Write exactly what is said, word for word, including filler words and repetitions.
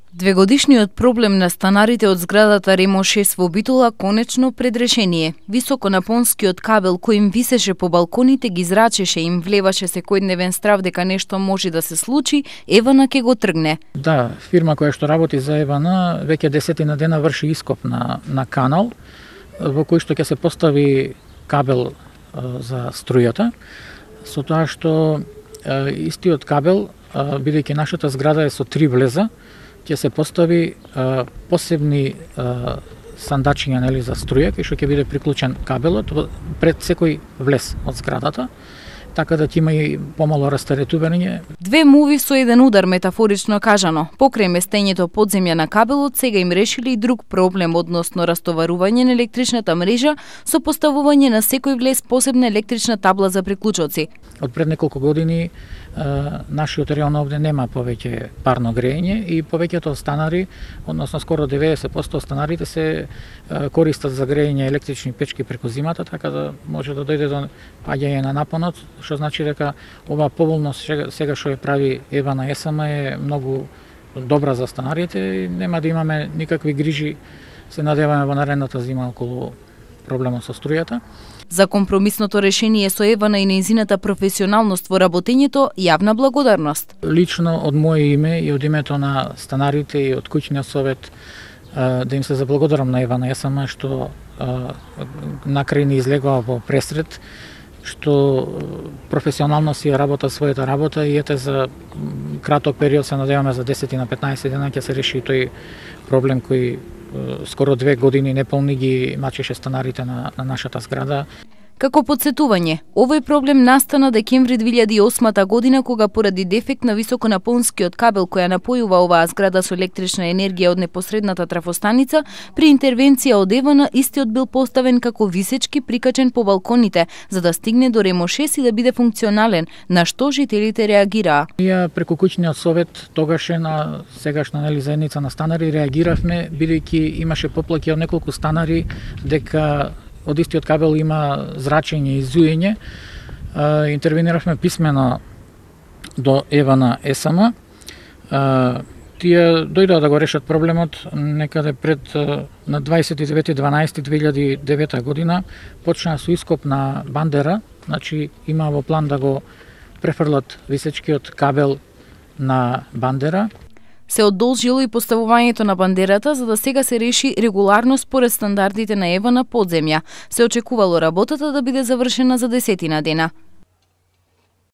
Двегодишниот проблем на станарите од зградата Ремо шест во Битола конечно пред решение. Високонапонскиот кабел кој им висеше по балконите ги зрачеше и им влеваше секојдневен страв дека нешто може да се случи, Евана ќе го тргне. Да, фирма која што работи за Евана веќе десетина дена врши ископ на, на канал во кој што ќе се постави кабел а, за струјата, со тоа што а, истиот кабел, а, бидејќи нашата зграда е со три влеза, ќе се постави а, посебни а, сандачиња нели за струја кај што ќе биде приклучен кабелот пред секој влез од зградата, така да ќе има и помало растаретување. Две муви со еден удар, метафорично кажано. Покрај местењето подземја на кабелот, сега им решили и друг проблем, односно растоварување на електричната мрежа со поставување на секој влез посебна електрична табла за приклучоци. Од пред неколку години а, нашиот район овде нема повеќе парно грејење и повеќето станари, односно скоро деветдесет проценти станарите се а, користат за грејење електрични печки преку зимата, така да може да дојде до паѓање на напонот, што значи дека ова поволност сега што ја прави Евана ЕСМ е многу добра за станарите и нема да имаме никакви грижи, се надеваме во наредната зима околу проблемот со струјата. За компромисното решение со Евана и нејзината професионалност во работењето, јавна благодарност. Лично од моје име и од името на станарите и од куќниот совет да им се заблагодарам на Евана ЕСМ што накрај ни излегува во пресред, што професионално си ја работа својата работа и ете за краток период се надеваме за десет на петнаесет дена ќе се реши тој проблем кој скоро две години неполни ги мачеше станарите на, на нашата зграда. Како подсетување, овој проблем настана декември две илјади и осма година кога поради дефект на високонапонскиот кабел која напојува оваа зграда со електрична енергија од непосредната трафостаница, при интервенција од Евана истиот бил поставен како висечки прикачен по балконите за да стигне до Ремо шест и да биде функционален, на што жителите реагираа. Ние преку куќниот совет тогаше на сегашна нели заедница на станари реагиравме бидејќи имаше поплаки од неколку станари дека од истиот кабел има зрачење и зуење. Интервениравме писмено до Евана ЕСМ. Тие дојдоа да го решат проблемот некаде пред на дваесет и девети дванаести две илјади и девета година. Почнаа со ископ на бандера, значи има во план да го префрлат висечкиот кабел на бандера. Се одолжило и поставувањето на бандерата за да сега се реши регуларно според стандардите на Евана подземја. Се очекувало работата да биде завршена за десетина дена.